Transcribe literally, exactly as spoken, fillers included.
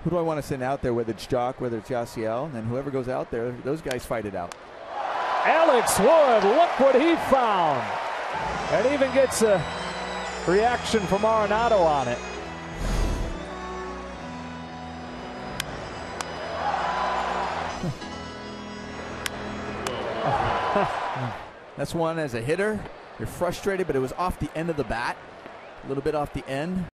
Who do I want to send out there, whether it's Jock, whether it's Yasiel, and then whoever goes out there, those guys fight it out. Alex Wood, look what he found. And even gets a reaction from Arenado on it. That's one as a hitter. You're frustrated, but it was off the end of the bat. A little bit off the end.